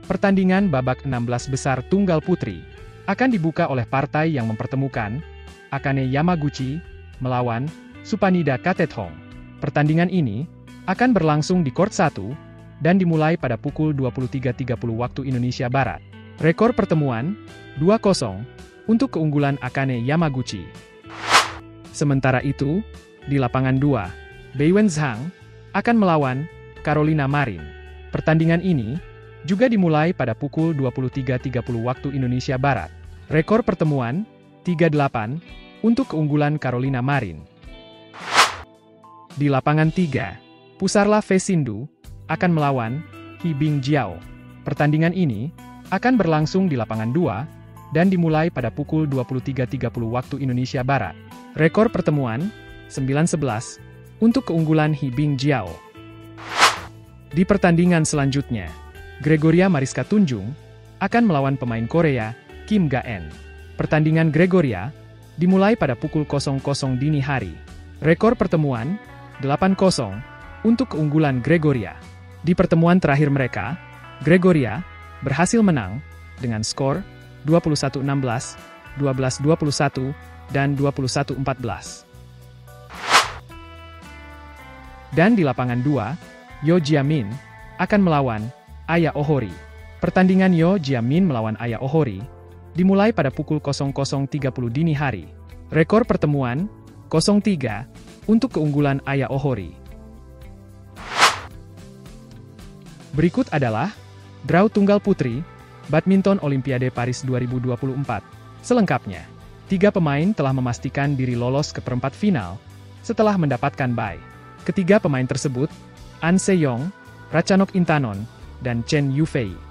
Pertandingan babak 16 besar tunggal putri akan dibuka oleh partai yang mempertemukan Akane Yamaguchi melawan Supanida Katethong. Pertandingan ini akan berlangsung di Court 1 dan dimulai pada pukul 23.30 waktu Indonesia Barat. Rekor pertemuan 2-0 untuk keunggulan Akane Yamaguchi. Sementara itu, di lapangan 2, Beiwen Zhang akan melawan Carolina Marin. Pertandingan ini juga dimulai pada pukul 23.30 waktu Indonesia Barat. Rekor pertemuan 3-8 untuk keunggulan Carolina Marin. Di lapangan 3, Pusarla Vesindu akan melawan He Bingjiao. Pertandingan ini akan berlangsung di lapangan 2 dan dimulai pada pukul 23.30 waktu Indonesia Barat. Rekor pertemuan 9-11 untuk keunggulan He Bingjiao. Di pertandingan selanjutnya, Gregoria Mariska Tunjung akan melawan pemain Korea Kim Ga-eun. Pertandingan Gregoria dimulai pada pukul 00 dini hari. Rekor pertemuan 8-0 untuk keunggulan Gregoria. Di pertemuan terakhir mereka, Gregoria berhasil menang dengan skor 21-16, 12-21, dan 21-14. Dan di lapangan 2, Yo Jiamin akan melawan Aya Ohori. Pertandingan Yo Jiamin melawan Aya Ohori dimulai pada pukul 00.30 dini hari. Rekor pertemuan 0-3 untuk keunggulan Aya Ohori. Berikut adalah draw tunggal putri Badminton Olimpiade Paris 2024. Selengkapnya, 3 pemain telah memastikan diri lolos ke perempat final setelah mendapatkan bye. Ketiga pemain tersebut, An Se-yong, Ratchanok Intanon, dan Chen Yufei.